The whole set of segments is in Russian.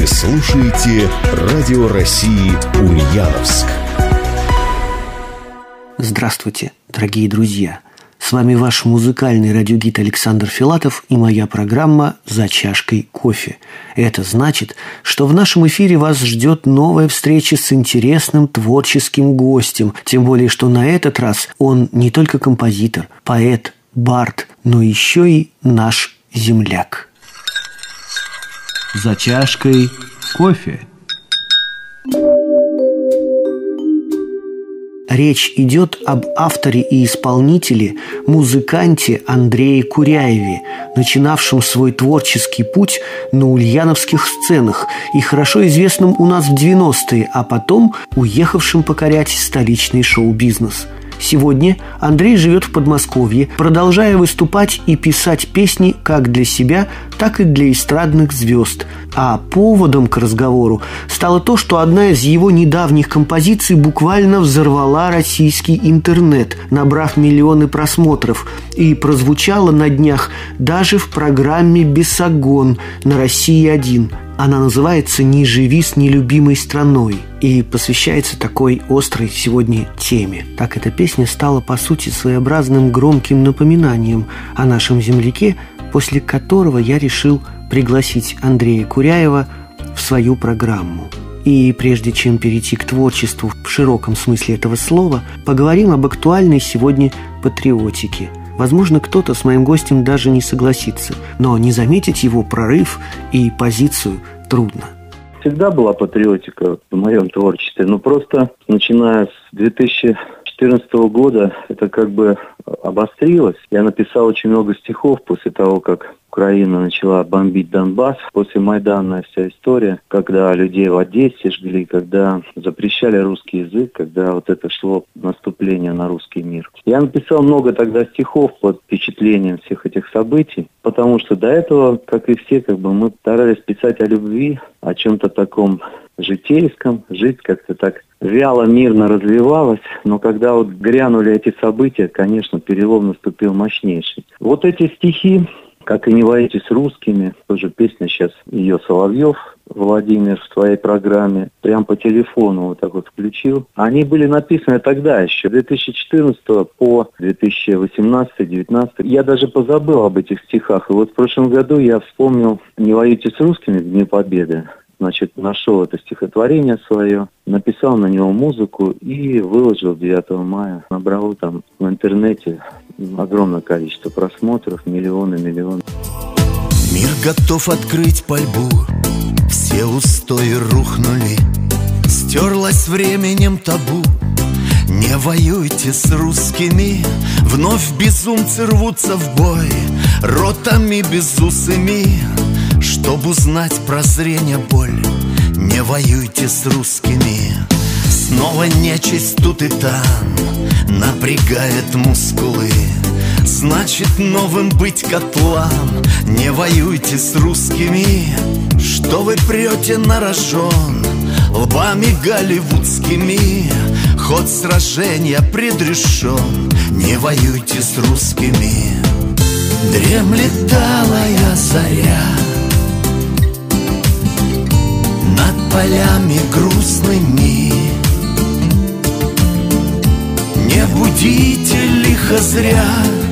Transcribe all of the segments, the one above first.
слушаете Радио России Ульяновск. Здравствуйте, дорогие друзья! С вами ваш музыкальный радиогид Александр Филатов и моя программа «За чашкой кофе». Это значит, что в нашем эфире вас ждет новая встреча с интересным творческим гостем, тем более, что на этот раз он не только композитор, поэт, бард, но еще и наш земляк. «За чашкой кофе». Речь идет об авторе и исполнителе, музыканте Андрее Куряеве, начинавшем свой творческий путь на ульяновских сценах и хорошо известным у нас в 90-е, а потом уехавшим покорять столичный шоу-бизнес. Сегодня Андрей живет в Подмосковье, продолжая выступать и писать песни как для себя, так и для эстрадных звезд. А поводом к разговору стало то, что одна из его недавних композиций буквально взорвала российский интернет, набрав миллионы просмотров, и прозвучала на днях даже в программе «Бесогон» на России-1. Она называется «Не живи с нелюбимой страной» и посвящается такой острой сегодня теме. Так эта песня стала, по сути, своеобразным громким напоминанием о нашем земляке, после которого я решил пригласить Андрея Куряева в свою программу. И прежде чем перейти к творчеству в широком смысле этого слова, поговорим об актуальной сегодня патриотике. Возможно, кто-то с моим гостем даже не согласится, но не заметить его прорыв и позицию трудно. Всегда была патриотика в моем творчестве, но просто начиная с 2014 года это как бы обострилось. Я написал очень много стихов после того, как Украина начала бомбить Донбасс. После Майдана вся история, когда людей в Одессе жгли, когда запрещали русский язык, когда вот это шло наступление на русский мир. Я написал много тогда стихов под впечатлением всех этих событий, потому что до этого, как и все, мы старались писать о любви, о чем-то таком житейском. Жизнь как-то так вяло, мирно развивалась, но когда вот грянули эти события, конечно, перелом наступил мощнейший. Вот эти стихи, как и «Не воюйте с русскими», тоже песня сейчас ее Соловьев Владимир в своей программе, прям по телефону вот так вот включил. Они были написаны тогда еще, с 2014 по 2018-2019. Я даже позабыл об этих стихах. И вот в прошлом году я вспомнил «Не воюйте с русскими» в Дни Победы. Значит, нашел это стихотворение свое, написал на него музыку и выложил 9 мая. Набрал там в интернете огромное количество просмотров, миллионы. Мир готов открыть пальбу, все устои рухнули, стерлась временем табу. Не воюйте с русскими, вновь безумцы рвутся в бой, ротами безусыми, чтоб узнать прозрение боль. Не воюйте с русскими. Снова нечисть тут и там напрягает мускулы. Значит, новым быть котлам. Не воюйте с русскими. Что вы прете на рожон лбами голливудскими? Ход сражения предрешен. Не воюйте с русскими. Дремлет талая заря над полями грустными. Не будите лихо зря.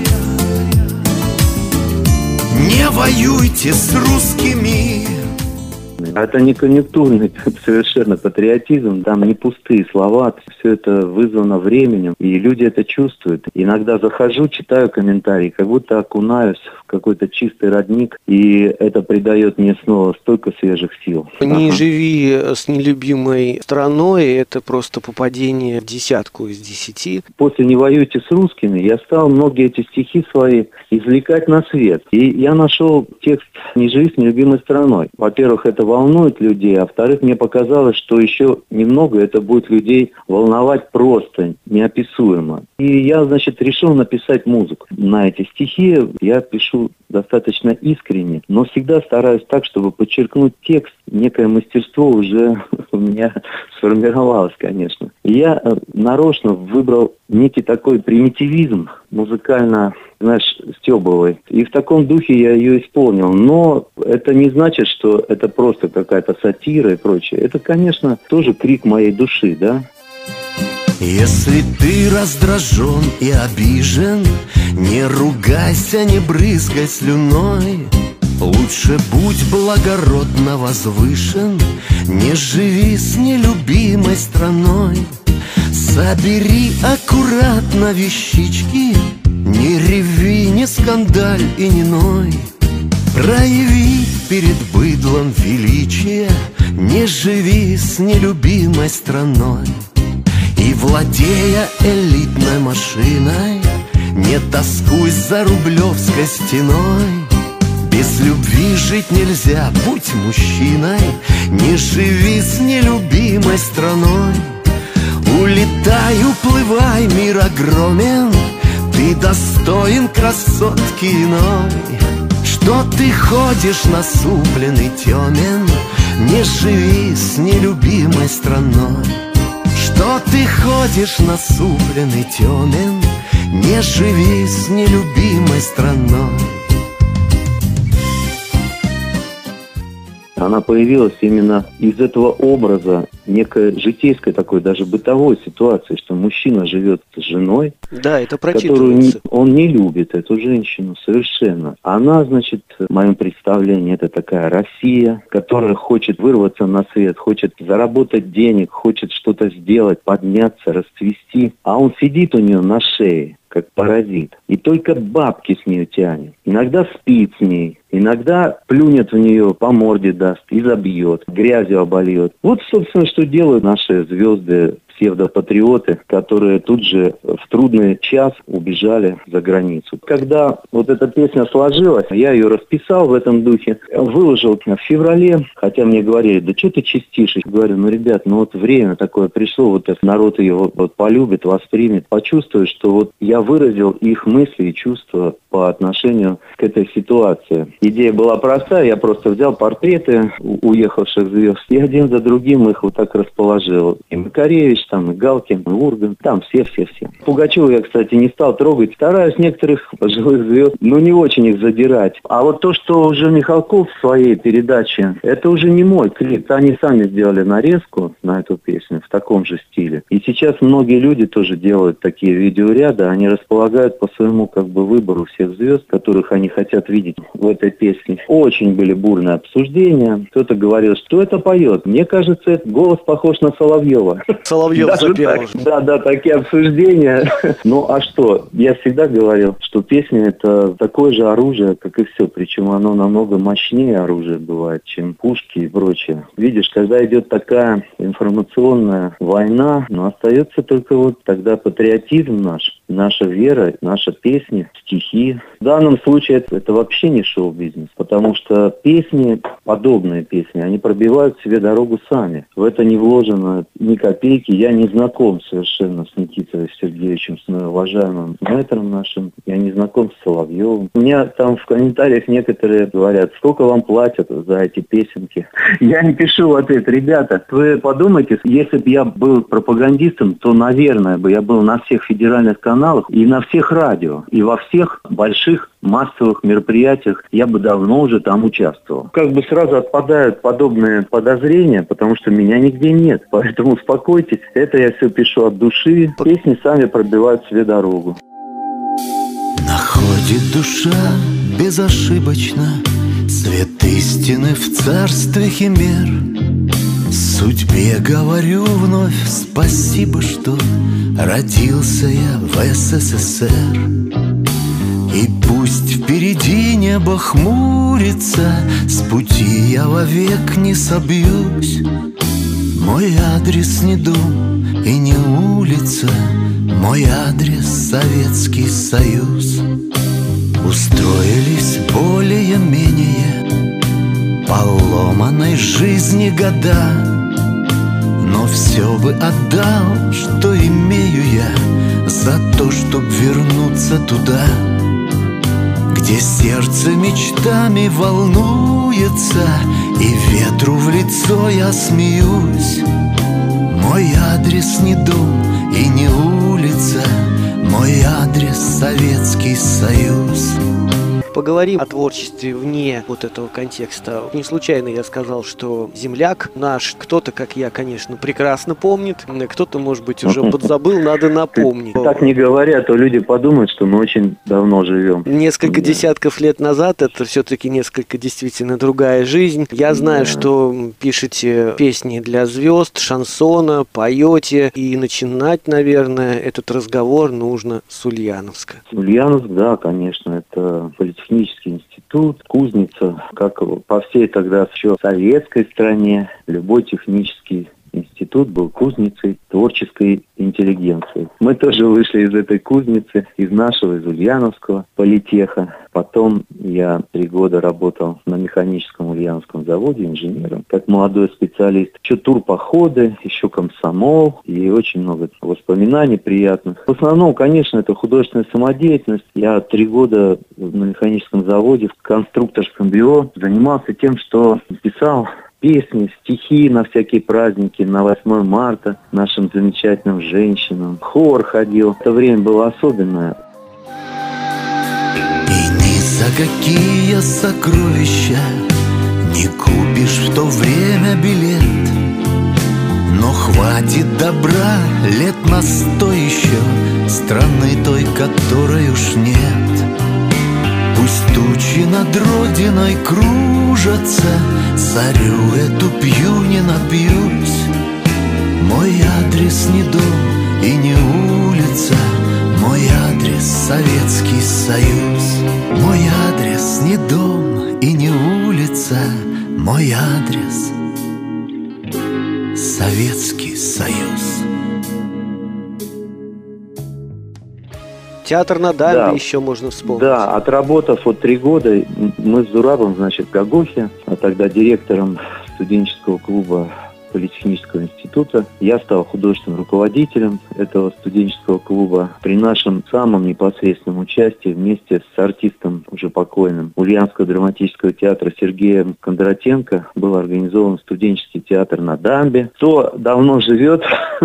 Не воюйте с русскими. Это не конъюнктурный совершенно патриотизм, там не пустые слова, все это вызвано временем, и люди это чувствуют. Иногда захожу, читаю комментарии, как будто окунаюсь в какой-то чистый родник, и это придает мне снова столько свежих сил. «Не живи с нелюбимой страной» — это просто попадение в 10 из 10. После «Не воюйте с русскими» я стал многие эти стихи свои извлекать на свет. И я нашел текст «Не живи с нелюбимой страной». Во-первых, это волнует людей, а во-вторых, мне показалось, что еще немного это будет людей волновать просто, неописуемо. И я, решил написать музыку на эти стихи. Я пишу достаточно искренне, но всегда стараюсь так, чтобы подчеркнуть текст, некое мастерство уже у меня сформировалось, конечно. Я нарочно выбрал некий такой примитивизм, музыкально, знаешь, стёбовый. И в таком духе я ее исполнил. Но это не значит, что это просто какая-то сатира и прочее. Это, конечно, тоже крик моей души, да? Если ты раздражен и обижен, не ругайся, не брызгай слюной. Лучше будь благородно возвышен, не живи с нелюбимой страной. Собери аккуратно вещички, не реви, не скандаль и не ной. Прояви перед быдлом величие, не живи с нелюбимой страной. И, владея элитной машиной, не тоскуй за Рублевской стеной. Без любви жить нельзя, будь мужчиной, не живи с нелюбимой страной. Улетай, уплывай, мир огромен, ты достоин красотки иной. Что ты ходишь насупленный, темен, не живи с нелюбимой страной. Что ты ходишь насупленный, темен, не живи с нелюбимой страной. Она появилась именно из этого образа некой житейской такой, даже бытовой ситуации, что мужчина живет с женой, да, это которую он не любит, эту женщину совершенно. Она, значит, в моем представлении, это такая Россия, которая хочет вырваться на свет, хочет заработать денег, хочет что-то сделать, подняться, расцвести. А он сидит у нее на шее, как паразит, и только бабки с нее тянет. Иногда спит с ней, иногда плюнет в нее, по морде даст и забьет, грязью обольет. Вот, собственно, что делают наши звезды, псевдопатриоты, которые тут же в трудный час убежали за границу. Когда вот эта песня сложилась, я ее расписал в этом духе, выложил в феврале, хотя мне говорили, да что ты чистишь? Я говорю, ну, ребят, ну вот время такое пришло, вот народ ее вот полюбит, воспримет, почувствует, что вот я выразил их мысли и чувства по отношению к этой ситуации. Идея была простая, я просто взял портреты уехавших звезд и один за другим их вот так расположил. И Макаревич, там и Галкин, и Ургант, там все. Пугачева я, кстати, не стал трогать. Стараюсь некоторых пожилых звезд, но не очень их задирать. А вот то, что уже Михалков в своей передаче, это уже не мой клип. Они сами сделали нарезку на эту песню в таком же стиле. И сейчас многие люди тоже делают такие видеоряды, они располагают по своему как бы выбору всех звезд, которых они хотят видеть в этой песне. Очень были бурные обсуждения. Кто-то говорил, что это поет. Мне кажется, этот голос похож на Соловьева. Соловьев запел. Да, такие обсуждения. Ну, а что? Я всегда говорил, что песня — это такое же оружие, как и все. Причем оно намного мощнее оружия бывает, чем пушки и прочее. Видишь, когда идет такая информационная война, но остается только вот тогда патриотизм наш, наша вера, наша песня, стихи. В данном случае это вообще не шоу-бизнес, потому что песни, подобные песни, они пробивают себе дорогу сами. В это не вложено ни копейки. Я не знаком совершенно с Никитой Сергеевичем, с уважаемым мэтром нашим. Я не знаком с Соловьевым. У меня там в комментариях некоторые говорят, сколько вам платят за эти песенки. Я не пишу в ответ, ребята, вы подумайте, если бы я был пропагандистом, то, наверное, бы я был на всех федеральных каналах и на всех радио, и во всех больших массовых мероприятиях я бы давно уже там участвовал. Как бы сразу отпадают подобные подозрения, потому что меня нигде нет. Поэтому успокойтесь, это я все пишу от души. Песни сами пробивают себе дорогу. Находит душа безошибочно свет истины в царстве химер. Судьбе говорю вновь спасибо, что родился я в СССР. И пусть впереди небо хмурится, с пути я вовек не собьюсь. Мой адрес не дом и не улица, мой адрес Советский Союз. Устроились более-менее поломанной жизни года, но все бы отдал, что имею я, за то, чтоб вернуться туда, где сердце мечтами волнуется И ветру в лицо я смеюсь. Мой адрес не дом и не улица, мой адрес Советский Союз. Поговорим о творчестве вне вот этого контекста. Не случайно я сказал, что земляк наш, кто-то, как я, конечно, прекрасно помнит, кто-то, может быть, уже подзабыл, надо напомнить. Так не говорят, то люди подумают, что мы очень давно живем. Несколько десятков лет назад это все-таки несколько действительно другая жизнь. Я знаю, что пишете песни для звезд, шансона, поете, и начинать, наверное, этот разговор нужно с Ульяновска. Ульяновск, да, конечно, это политехнический институт, кузница, как по всей тогда еще советской стране, любой технический институт был кузницей творческой интеллигенции. Мы тоже вышли из этой кузницы, из нашего, из Ульяновского политеха. Потом я 3 года работал на механическом Ульяновском заводе инженером, как молодой специалист. Еще турпоходы, еще комсомол и очень много воспоминаний приятных. В основном, конечно, это художественная самодеятельность. Я 3 года на механическом заводе в конструкторском бюро занимался тем, что писал песни, стихи на всякие праздники, на 8 марта нашим замечательным женщинам. Хор ходил. Это время было особенное. И ни за какие сокровища не купишь в то время билет. Но хватит добра лет на 100 еще, страны той, которой уж нет. Пусть тучи над родиной кружатся, зарю эту пью, не напьюсь. Мой адрес не дом и не улица, мой адрес Советский Союз. Мой адрес не дом и не улица, мой адрес Советский Союз. Театр на Дамбе, да, еще можно вспомнить. Да, отработав 3 года, мы с Зурабом, значит, в Гагохе, а тогда директором студенческого клуба Политехнического института. Я стал художественным руководителем этого студенческого клуба. При нашем самом непосредственном участии вместе с артистом, уже покойным, Ульяновского драматического театра Сергеем Кондратенко был организован студенческий театр на Дамбе. Кто давно живет,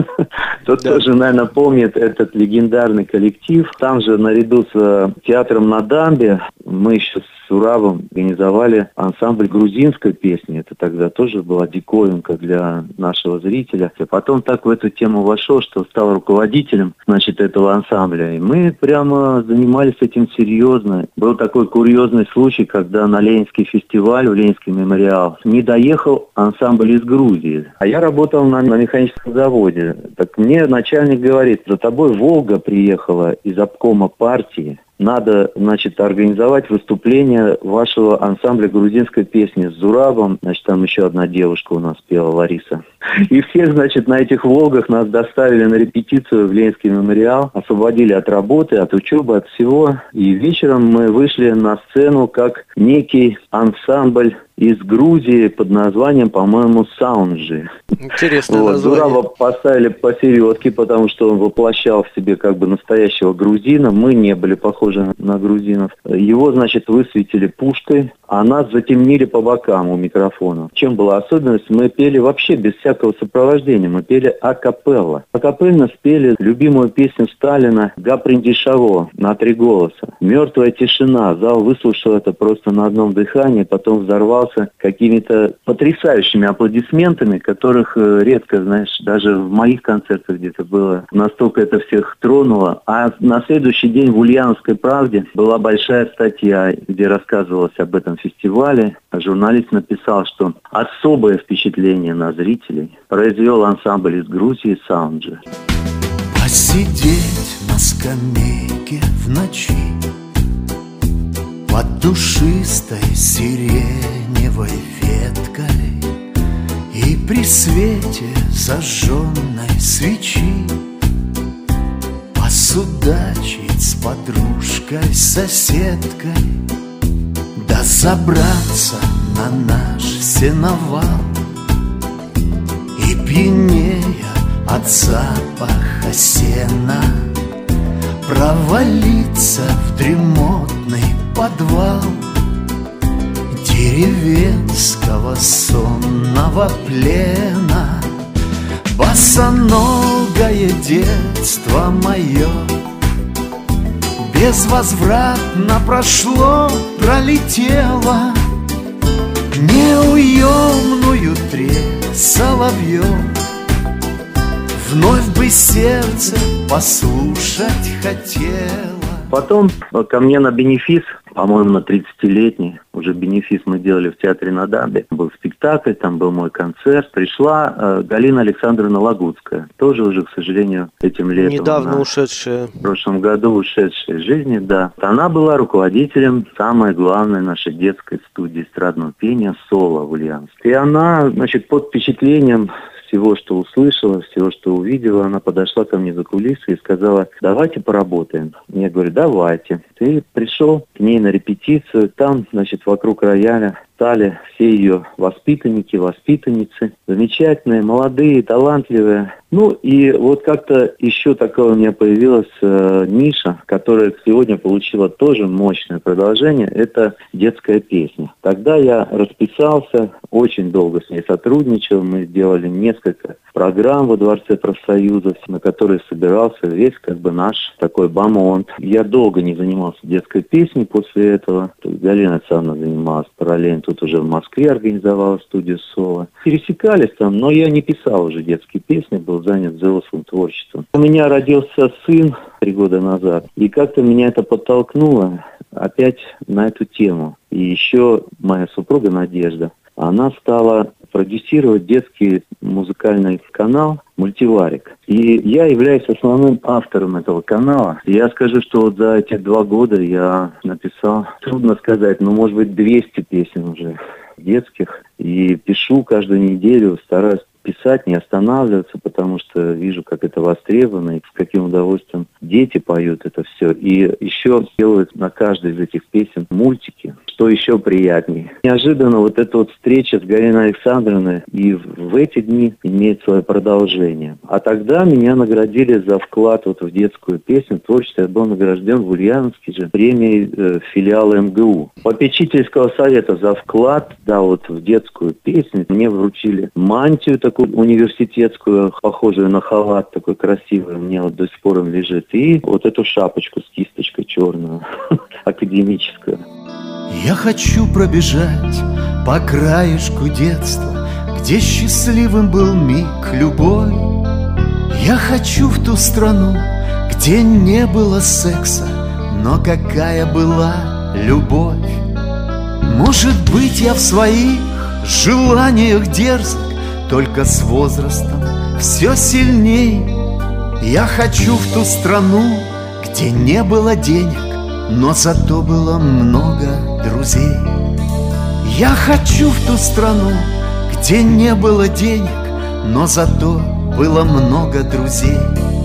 тот тоже, наверное, помнит этот легендарный коллектив. Там же наряду с театром на Дамбе мы еще с Зурабом организовали ансамбль грузинской песни. Это тогда тоже была диковинка для нашего зрителя. И потом так в эту тему вошел, что стал руководителем, значит, этого ансамбля. И мы прямо занимались этим серьезно. Был такой курьезный случай, когда на Ленинский фестиваль, в Ленинский мемориал, не доехал ансамбль из Грузии. А я работал на механическом заводе. Так мне начальник говорит: за тобой Волга приехала из обкома партии. Надо, значит, организовать выступление вашего ансамбля грузинской песни с Зурабом. Значит, там еще одна девушка у нас пела, Лариса. И всех, значит, на этих «Волгах» нас доставили на репетицию в Ленинский мемориал, освободили от работы, от учебы, от всего. И вечером мы вышли на сцену как некий ансамбль из Грузии под названием, по-моему, «Саунджи». Интересное название. Зураба поставили посередке, потому что он воплощал в себе как бы настоящего грузина. Мы не были похожи на грузинов. Его, значит, высветили пушкой, а нас затемнили по бокам у микрофона. Чем была особенность? Мы пели вообще без всякого сопровождения. Мы пели акапелла. Акапельно спели любимую песню Сталина «Гаприндишаво» на 3 голоса. «Мертвая тишина». Зал выслушал это просто на одном дыхании, потом взорвался какими-то потрясающими аплодисментами, которых редко, знаешь, даже в моих концертах где-то было. Настолько это всех тронуло. А на следующий день в «Ульяновской правде» была большая статья, где рассказывалось об этом фестивале. Журналист написал, что особое впечатление на зрителей произвел ансамбль из Грузии «Саунджи». Посидеть на скамейке в ночи под душистой сиреневой веткой и при свете зажженной свечи посудачить с подружкой, соседкой, да забраться на наш сеновал и пьянея от запаха сена провалиться в дремотный подвал, деревенского сонного плена. Босоногое детство мое безвозвратно прошло, пролетело неуемную трель соловьев. Вновь бы сердце послушать хотело. Потом ко мне на бенефис, по-моему, на 30-летний, уже бенефис мы делали в театре на Дамбе. Был спектакль, там был мой концерт. Пришла Галина Александровна Лагутская, тоже уже, к сожалению, этим летом. Недавно ушедшая. В прошлом году ушедшая из жизни, да. Она была руководителем самой главной нашей детской студии эстрадного пения «Соло» в Ульяновске. И она, значит, под впечатлением всего, что услышала, всего, что увидела, она подошла ко мне за кулисы и сказала: давайте поработаем. Я говорю: давайте. Ты пришел к ней на репетицию, там, значит, вокруг рояля стали все ее воспитанники, воспитанницы, замечательные, молодые, талантливые. Ну и вот как-то еще такая у меня появилась ниша, которая сегодня получила тоже мощное продолжение, это детская песня. Тогда я расписался, очень долго с ней сотрудничал, мы сделали несколько программ во Дворце профсоюзов, на которые собирался весь как бы наш такой бомонд. Я долго не занимался детской песней после этого. Галина Александровна занималась параллельно, тут уже в Москве организовала студию «Соло». Пересекались там, но я не писал уже детские песни, был занят взрослым творчеством. У меня родился сын 3 года назад, и как-то меня это подтолкнуло опять на эту тему. И еще моя супруга Надежда, она стала продюсировать детский музыкальный канал «Мультиварик». И я являюсь основным автором этого канала. Я скажу, что вот за эти 2 года я написал, трудно сказать, но может быть 200 песен уже детских. И пишу каждую неделю, стараюсь писать, не останавливаться, потому что вижу, как это востребовано, и с каким удовольствием дети поют это все. И еще делают на каждой из этих песен мультики, что еще приятнее. Неожиданно вот эта вот встреча с Галиной Александровной и в эти дни имеет свое продолжение. А тогда меня наградили за вклад вот в детскую песню, творчество. Я был награжден в Ульяновске же премией филиала МГУ. Попечительского совета за вклад, да, вот в детскую песню мне вручили мантию такую университетскую, похожую на халат, такой красивый, у меня вот до сих пор он лежит, и вот эту шапочку с кисточкой черную, академическую. Я хочу пробежать по краешку детства, где счастливым был миг любой. Я хочу в ту страну, где не было секса, но какая была любовь. Может быть, я в своих желаниях дерзок, только с возрастом все сильней. Я хочу в ту страну, где не было денег, но зато было много друзей. Я хочу в ту страну, где не было денег, но зато было много друзей.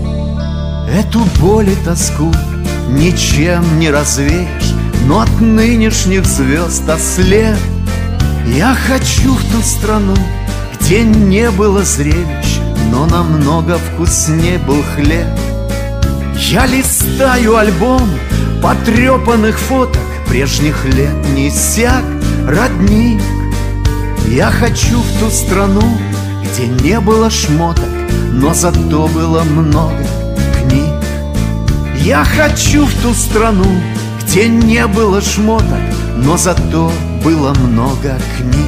Эту боль и тоску ничем не развеешь, но от нынешних звезд ослеп. Я хочу в ту страну, где не было зрелищ, но намного вкуснее был хлеб. Я листаю альбом потрепанных фоток прежних лет, не иссяк родник. Я хочу в ту страну, где не было шмоток, но зато было много книг. Я хочу в ту страну, где не было шмоток, но зато было много книг.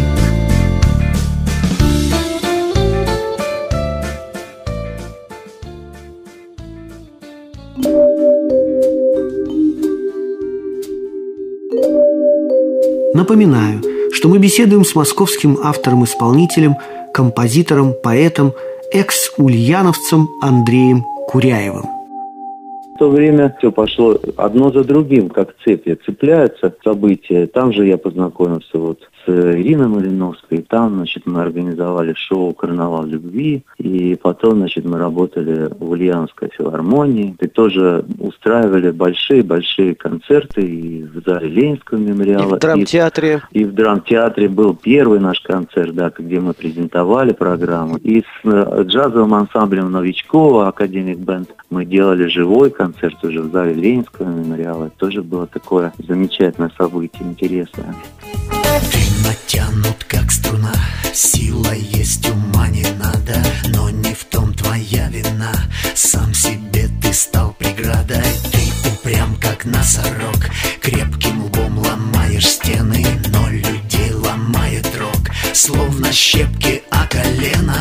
Напоминаю, что мы беседуем с московским автором-исполнителем, композитором, поэтом, экс-ульяновцем Андреем Куряевым. В то время все пошло одно за другим, как цепи, цепляются события. Там же я познакомился вот с Ириной Малиновской. Там, значит, мы организовали шоу «Карнавал любви». И потом, значит, мы работали в Ульяновской филармонии. И тоже устраивали большие-большие концерты и в зале Ленинского мемориала. И в драмтеатре. И в драмтеатре был первый наш концерт, да, где мы презентовали программу. И с джазовым ансамблем Новичкова, Академик Бенд, мы делали живой концерт уже в зале Ленинского мемориала. Это тоже было такое замечательное событие, интересное. Ты натянут, как струна, сила есть, ума не надо. Но не в том твоя вина, сам себе ты стал преградой. Ты упрям, как носорог, крепким лбом ломаешь стены. Но людей ломает рог, словно щепки о колено.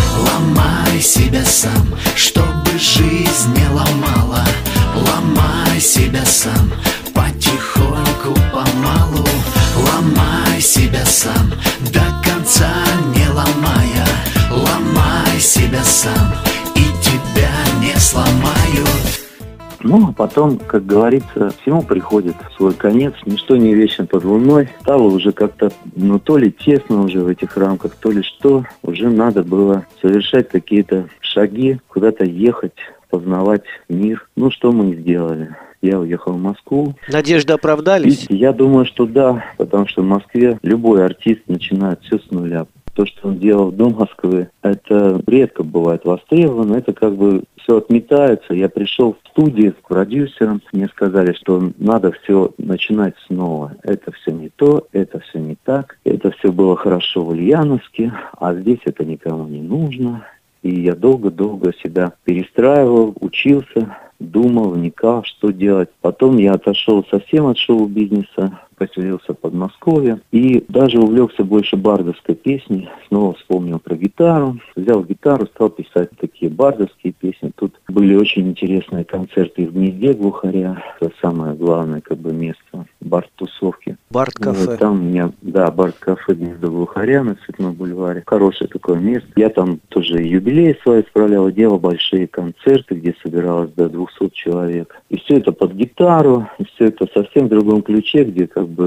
Ломай себя сам, чтобы жизнь не ломала. Ломай себя сам, потихоньку, помалу. Ломай себя сам, до конца не ломая. Ломай себя сам, и тебя не сломают. Ну, а потом, как говорится, всему приходит свой конец. Ничто не вечно под луной. Стало уже как-то, то ли тесно уже в этих рамках, то ли что. Уже надо было совершать какие-то шаги, куда-то ехать, познавать мир. Ну, что мы и сделали. Я уехал в Москву. Надежды оправдались? И я думаю, что да, потому что в Москве любой артист начинает все с нуля. То, что он делал до Москвы, это редко бывает востребовано, это как бы все отметается. Я пришел в студию с продюсером, мне сказали, что надо все начинать снова. Это все не то, это все не так, это все было хорошо в Ульяновске, а здесь это никому не нужно. И я долго-долго себя перестраивал, учился, думал, вникал, что делать. Потом я отошел совсем от шоу-бизнеса, поселился в Подмосковье и даже увлекся больше бардовской песней. Снова вспомнил про гитару. Взял гитару, стал писать такие бардовские песни. Тут были очень интересные концерты в гнезде глухаря. Это самое главное место бард-тусовки. Бард-кафе. Там у меня, бард-кафе «Гнездо глухаря» на Цветном бульваре. Хорошее такое место. Я там тоже юбилей свои справлял, делал большие концерты, где собиралось до 200 человек. И все это под гитару, и все это совсем в другом ключе, где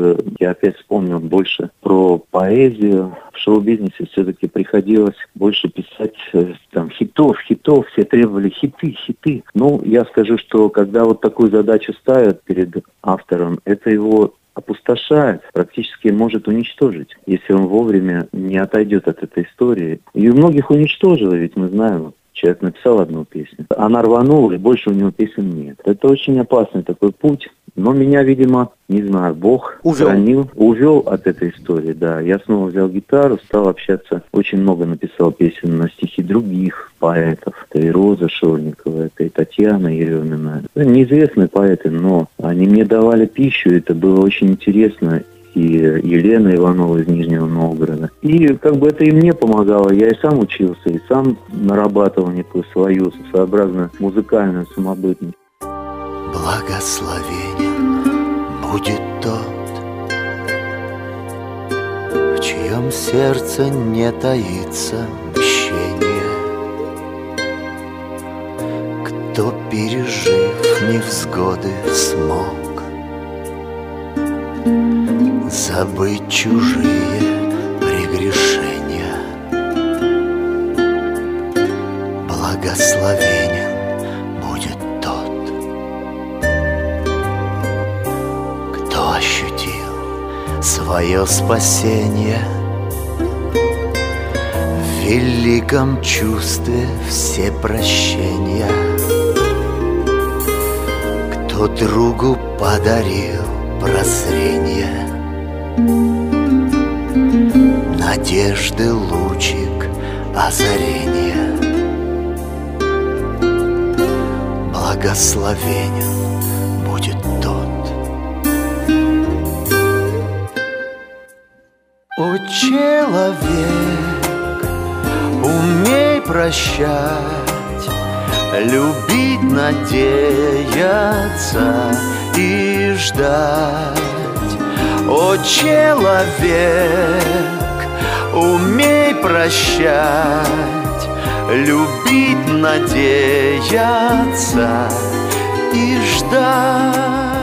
я опять вспомнил больше про поэзию. В шоу-бизнесе все-таки приходилось больше писать хитов. Все требовали хиты. Ну, я скажу, что когда вот такую задачу ставят перед автором, это его опустошает, практически может уничтожить, если он вовремя не отойдет от этой истории. И у многих уничтожило, ведь мы знаем, человек написал одну песню, она рванула, и больше у него песен нет. Это очень опасный такой путь. Но меня, видимо, не знаю, Бог увел от этой истории, да. Я снова взял гитару, стал общаться. Очень много написал песен на стихи других поэтов. Это и Роза Шорникова, это и Татьяна Еремина. Это неизвестные поэты, но они мне давали пищу, это было очень интересно. И Елена Иванова из Нижнего Новгорода. И это и мне помогало. Я и сам учился, и сам нарабатывал некую свою своеобразную музыкальную самобытность. Благословенен будет тот, в чьем сердце не таится мщение, кто, пережив невзгоды, смог забыть чужие прегрешения. Благословенен будет тот, кто ощутил свое спасение в великом чувстве всепрощения, кто другу подарил прозрение, надежды лучик озарения. Благословенен будет тот. О, человек, умей прощать, любить, надеяться и ждать. О, человек, умей прощать, любить, надеяться и ждать.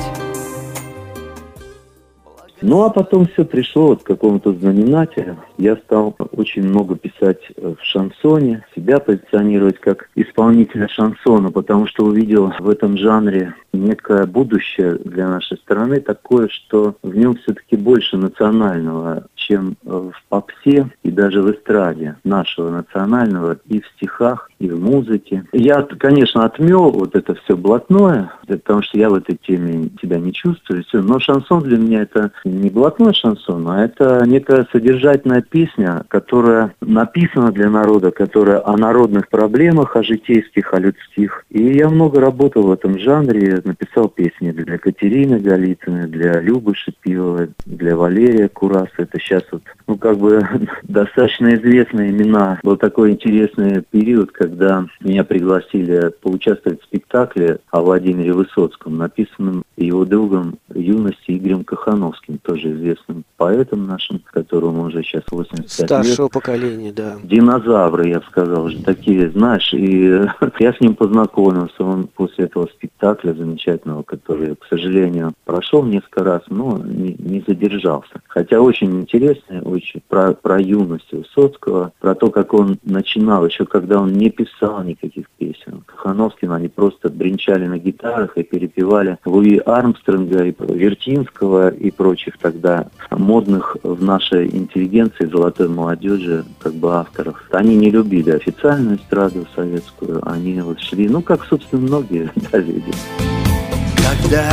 Ну, а потом все пришло к какому-то знаменателю. Я стал очень много писать в шансоне, себя позиционировать как исполнителя шансона, потому что увидел в этом жанре некое будущее для нашей страны такое, что в нем все-таки больше национального, чем в попсе и даже в эстраде нашего национального, и в стихах, и в музыке. Я, конечно, отмел вот это все блатное, потому что я в этой теме себя не чувствую, но шансон для меня это не блатной шансон, а это некая содержательная песня, которая написана для народа, которая о народных проблемах, о житейских, о людских. И я много работал в этом жанре, написал песни для Катерины Голицыной, для Любы Шипиловой, для Валерия Кураса. Это сейчас вот, достаточно известные имена. Был такой интересный период, когда меня пригласили поучаствовать в спектакле о Владимире Высоцком, написанном его другом юности Игорем Кохановским, тоже известным поэтом нашим, которому уже сейчас 85 лет. Старшего поколения, да. Динозавры, я бы сказал, уже такие, знаешь, и я с ним познакомился. Он после этого спектакля замечательного, который, к сожалению, прошел несколько раз, но не задержался. Хотя очень интересный, очень про юность Высоцкого, про то, как он начинал, еще когда он не писал никаких песен. Кохановским они просто бренчали на гитарах и перепевали Луи Армстронга, и Вертинского, и прочих тогда модных в нашей интеллигенции, золотой молодежи, как бы авторов. Они не любили официальную эстраду советскую, они вот шли, как, собственно, многие люди. Когда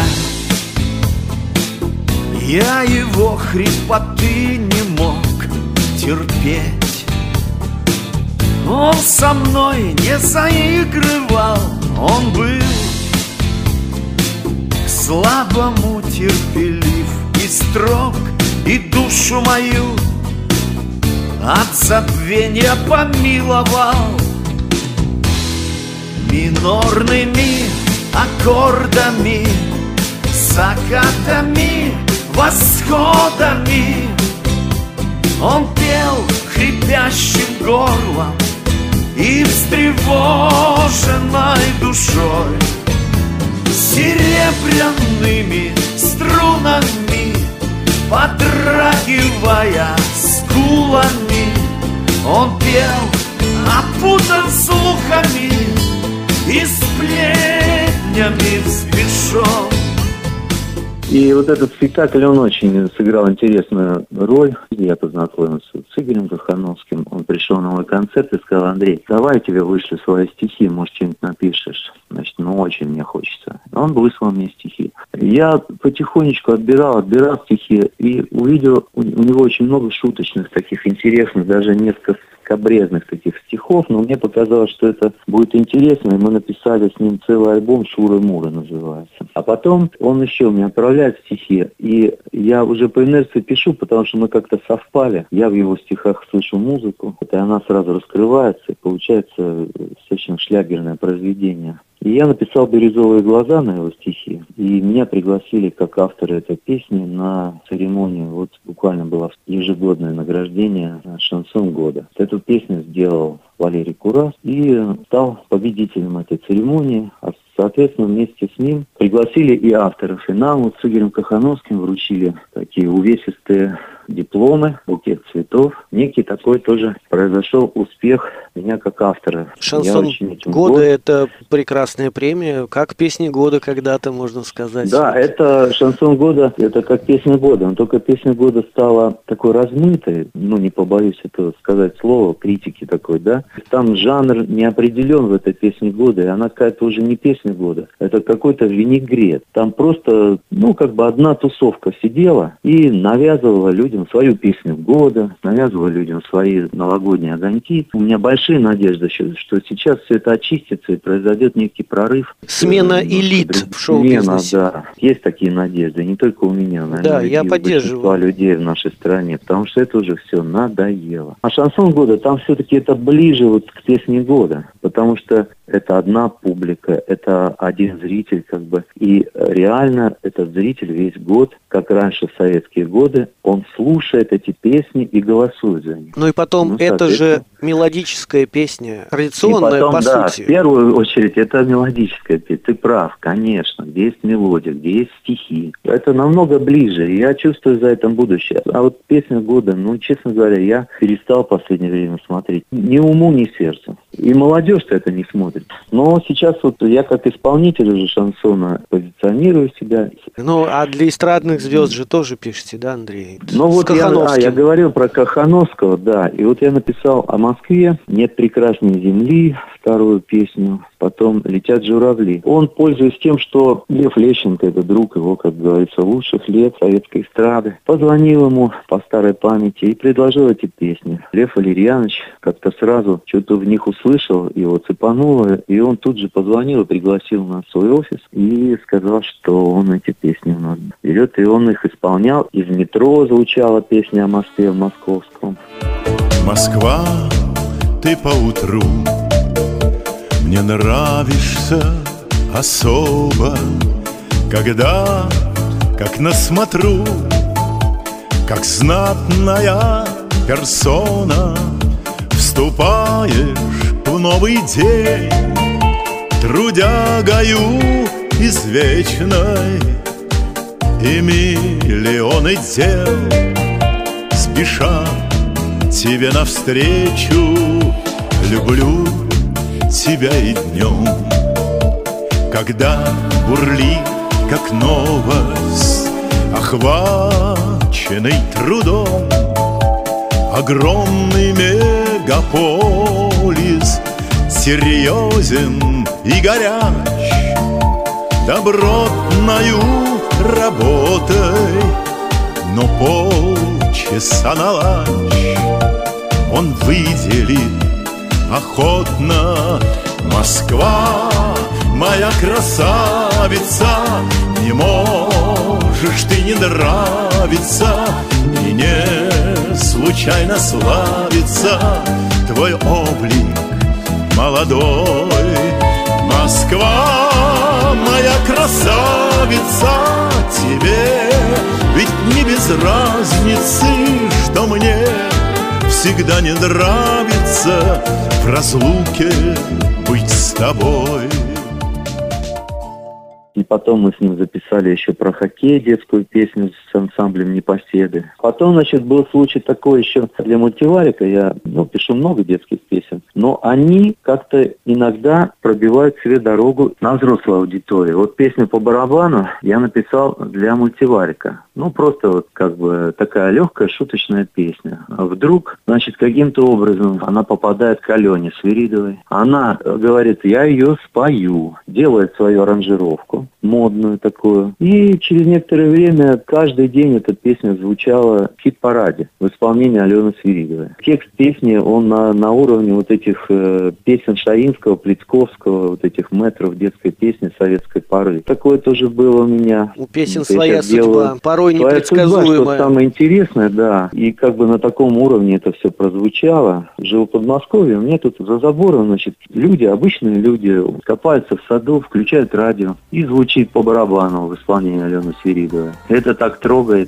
я его хрипоты не мог терпеть, он со мной не заигрывал, он был к слабому терпелив и строг, и душу мою от забвения помиловал. Минорными аккордами, закатами, восходами он пел хрипящим горлом и встревоженной душой, серебряными струнами подрагивая скулами, он пел, опутан слухами и сплетнями взбешен. И вот этот спектакль, он очень сыграл интересную роль. Я познакомился с Игорем Кохановским. Он пришел на мой концерт и сказал: Андрей, давай я тебе вышлю свои стихи, может, что-нибудь напишешь. Значит, очень мне хочется. Он выслал мне стихи. Я потихонечку отбирал стихи и увидел у него очень много шуточных, таких интересных, даже несколько скабрезных таких стихов, но мне показалось, что это будет интересно, и мы написали с ним целый альбом «Шуры-муры» называется. А потом он еще мне отправляет стихи, и я уже по инерции пишу, потому что мы как-то совпали. Я в его стихах слышу музыку, и она сразу раскрывается, и получается достаточно шлягерное произведение. И я написал «Бирюзовые глаза» на его стихи, и меня пригласили как автора этой песни на церемонию. Вот буквально было ежегодное награждение «Шансон года». Эту песню сделал Валерий Курас и стал победителем этой церемонии. А соответственно, вместе с ним пригласили и авторов. И нам вот с Игорем Кохановским вручили такие увесистые дипломы, букет цветов. Некий такой тоже произошел успех меня как автора. Шансон года – это прекрасная премия, как песни года когда-то, можно сказать. Да, это шансон года, это как песня года. Но только песня года стала такой размытой, не побоюсь этого сказать слово, критики такой, да. Там жанр не определен в этой песне года, и она какая-то уже не песня года, это какой-то винегрет. Там просто, одна тусовка сидела и навязывала людям свою песню года, навязывала людям свои новогодние огоньки. У меня большие надежды, что сейчас все это очистится и произойдет некий прорыв. Смена элит в шоу-бизнесе. Да, есть такие надежды, не только у меня, наверное, да, я поддерживаю людей в нашей стране, потому что это уже все надоело. А шансон года, там все-таки это ближе к песне года, потому что это одна публика, это один зритель, и реально этот зритель весь год, как раньше в советские годы, он слушает эти песни и голосует за них. И потом, это же мелодическая песня, традиционная, по сути. В первую очередь, это мелодическая песня. Ты прав, конечно, где есть мелодия, где есть стихи. Это намного ближе, и я чувствую за этим будущее. А вот песня года, честно говоря, я перестал в последнее время смотреть. Ни уму, ни сердцу. И молодежь-то это не смотрит. Но сейчас вот я как исполнитель уже шансона позиционирую себя. Ну, а для эстрадных звезд же тоже пишете, да, Андрей? Ну вот я говорил про Кохановского, да. И вот я написал о Москве «Нет прекрасней земли», вторую песню, потом «Летят журавли». Он, пользуясь тем, что Лев Лещенко, это друг его, как говорится, лучших лет советской эстрады, позвонил ему по старой памяти и предложил эти песни. Лев Валерьянович как-то сразу что-то в них услышал, его цепануло, и он тут же позвонил и пригласил нас в свой офис и сказал, что он эти песни у нас берет, и он их исполнял. Из метро звучала песня о Москве в московском. Москва, ты поутру мне нравишься особо, когда, как на смотру, как знатная персона, вступаешь в новый день трудягою извечной, и миллионы дел спешат тебе навстречу. Люблю тебя и днем, когда бурлит, как новость, охваченный трудом, огромный мегаполис серьезен и горяч, добротною работой, но полчаса на ланч он выделит охотно. Москва, моя красавица, не можешь ты не нравиться, и не случайно славится твой облик молодой. Москва, моя красавица, тебе ведь не без разницы, что мне всегда не нравится в разлуке быть с тобой. И потом мы с ним записали еще про хоккей детскую песню с ансамблем «Непоседы». Потом, значит, был случай такой еще для мультиварика. Я пишу много детских песен, но они как-то иногда пробивают себе дорогу на взрослую аудиторию. Вот песню по барабану я написал для мультиварика. Просто вот как бы такая легкая шуточная песня. А вдруг, значит, каким-то образом она попадает к Алене Свиридовой. Она говорит, я ее спою, делает свою аранжировку, модную такую. И через некоторое время, каждый день эта песня звучала в хит-параде в исполнении Алены Свиридовой. Текст песни, он на уровне вот этих песен Шаинского, Плицковского, вот этих мэтров детской песни советской поры. Такое тоже было у меня. У песен своя судьба, порой непредсказуемая. Судьба, что самое интересное, да. И как бы на таком уровне это все прозвучало. Живу в Подмосковье, у меня тут за забором, значит, люди, обычные люди, копаются в саду, включают радио и звучит по барабану в исполнении Алены Свиридовой. Это так трогает.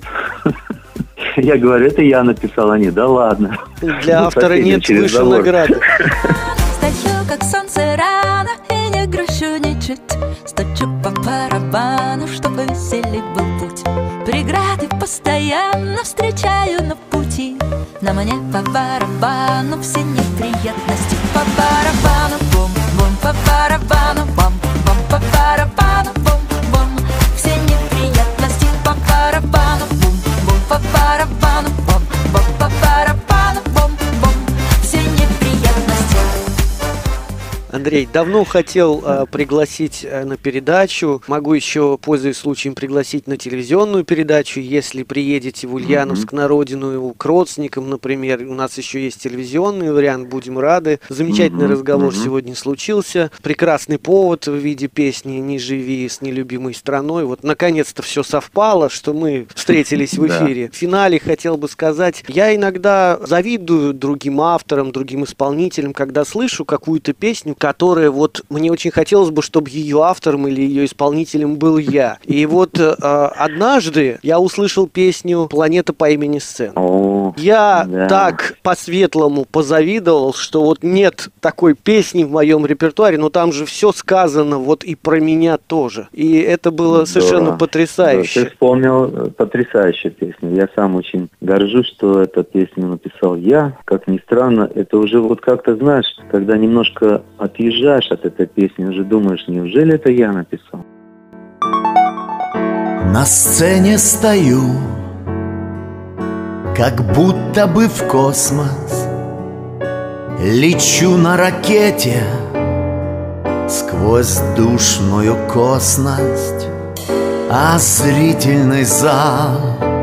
Я говорю, это я написал, они, да ладно. Для автора нет выше награды. Стою, как солнце рано, и не грущу ничуть. Стучу по барабану, чтобы веселей был путь. Преграды постоянно встречаю на пути. На мне по барабану все неприятности. По барабану, бум-бум, по барабану, бум-бум, по барабану, бум-бум. Все неприятности по барабану, бум-бум, по барабану, бум-бум, по барабану, бум-бум. Все неприятности. Андрей, давно хотел пригласить на передачу. Могу еще, пользуясь случаем, пригласить на телевизионную передачу. Если приедете в Ульяновск на родину к родственникам, например, у нас еще есть телевизионный вариант, будем рады. Замечательный разговор сегодня случился. Прекрасный повод в виде песни «Не живи с нелюбимой страной». Вот наконец-то все совпало, что мы встретились в эфире. В финале хотел бы сказать, я иногда завидую другим авторам, другим исполнителям, когда слышу какую-то песню, которая вот мне очень хотелось бы, чтобы ее автором или ее исполнителем был я. И вот однажды я услышал песню «Планета по имени Сцен». Я так по-светлому позавидовал, что вот нет такой песни в моем репертуаре, но там же все сказано вот и про меня тоже. И это было совершенно потрясающе. Ты вспомнил потрясающую песню. Я сам очень горжусь, что эту песню написал я. Как ни странно, странно, это уже вот как-то, знаешь, когда немножко отъезжаешь от этой песни, уже думаешь, неужели это я написал? На сцене стою, как будто бы в космос. Лечу на ракете сквозь душную косность, а зрительный зал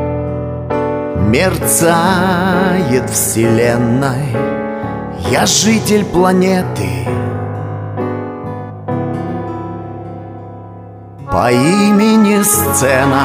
мерцает вселенной. Я житель планеты по имени Сцена.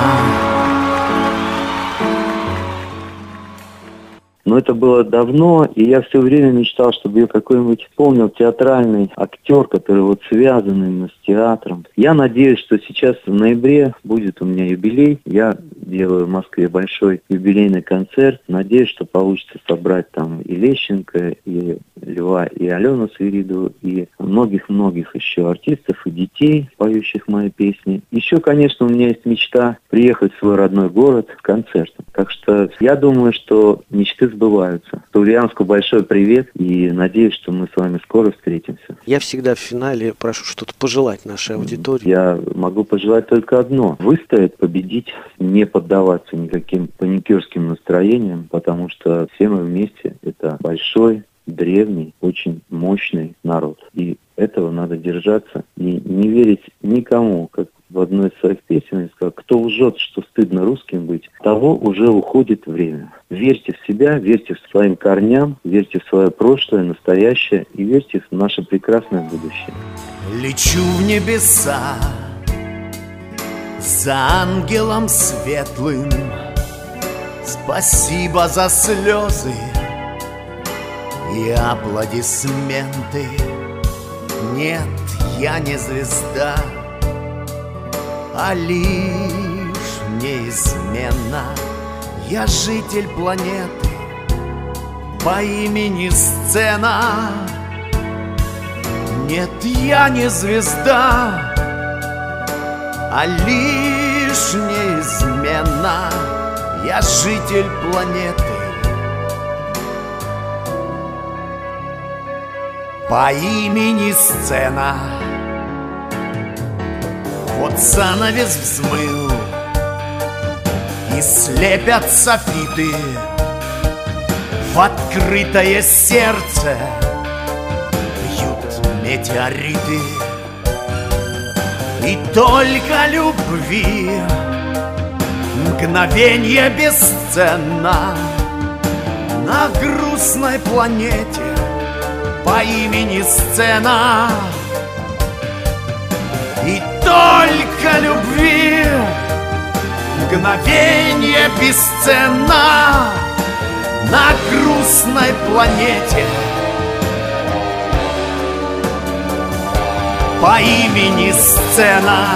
Но это было давно, и я все время мечтал, чтобы я какой-нибудь вспомнил театральный актер, который вот связан именно с театром. Я надеюсь, что сейчас в ноябре будет у меня юбилей. Я делаю в Москве большой юбилейный концерт. Надеюсь, что получится собрать там и Лещенко, и Льва, и Алену Свиридову, и многих-многих еще артистов и детей, поющих мои песни. Еще, конечно, у меня есть мечта приехать в свой родной город с концертом. Так что я думаю, что мечты сбываются. Ульяновску большой привет, и надеюсь, что мы с вами скоро встретимся. Я всегда в финале прошу что-то пожелать нашей аудитории. Я могу пожелать только одно. Выстоять, победить, не поддаваться никаким паникерским настроениям, потому что все мы вместе — это большой, древний, очень мощный народ. И этого надо держаться и не верить никому, как в одной из своих песен я сказал: кто лжет, что стыдно русским быть, того уже уходит время. Верьте в себя, верьте в своим корням, верьте в свое прошлое, настоящее и верьте в наше прекрасное будущее. Лечу в небеса за ангелом светлым. Спасибо за слезы и аплодисменты. Нет, я не звезда, а лишь неизменно. Я житель планеты по имени Сцена. Нет, я не звезда, а лишь неизменно. Я житель планеты по имени Сцена. Вот занавес взмыл, и слепят софиты в открытое сердце бьют метеориты. И только любви мгновенье бесценно на грустной планете по имени Сцена. И только любви мгновенье бесценно на грустной планете по имени Сцена.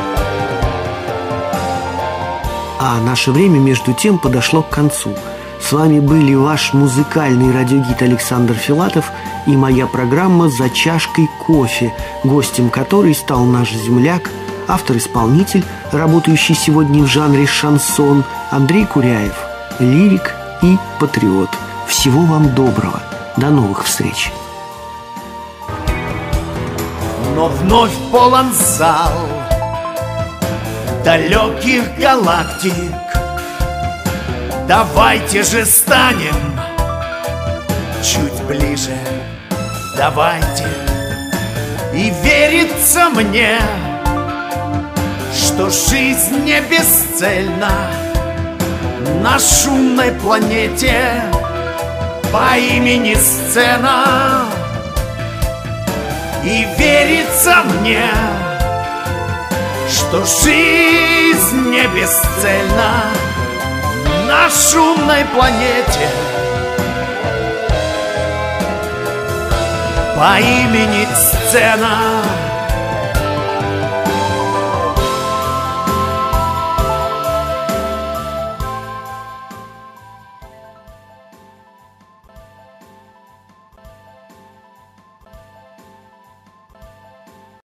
А наше время, между тем, подошло к концу. С вами были ваш музыкальный радиогид Александр Филатов и моя программа «За чашкой кофе», гостем которой стал наш земляк, автор-исполнитель, работающий сегодня в жанре шансон, Андрей Куряев, лирик и патриот. Всего вам доброго. До новых встреч. Но вновь полон зал далеких галактик. Давайте же станем чуть ближе, давайте. И верится мне, что жизнь не бесцельна на шумной планете по имени Сцена. И верится мне, что жизнь не бесцельна на шумной планете по имени Сцена.